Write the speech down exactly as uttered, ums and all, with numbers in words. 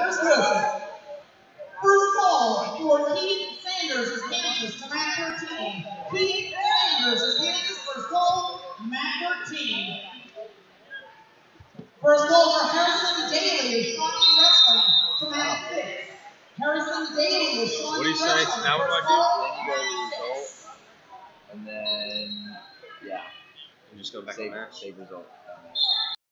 First ball for Keith Sanders is Kansas to Matt thirteen. Keith Sanders is Kansas. First goal, Matt thirteen. First goal for Harrison Daly is Shawnee Wrestling to Matt six. Harrison Daly is Shawnee What do you say? Wrestling. Now what do I Then you go to the result, and then, yeah. You just go back save, on there. save result.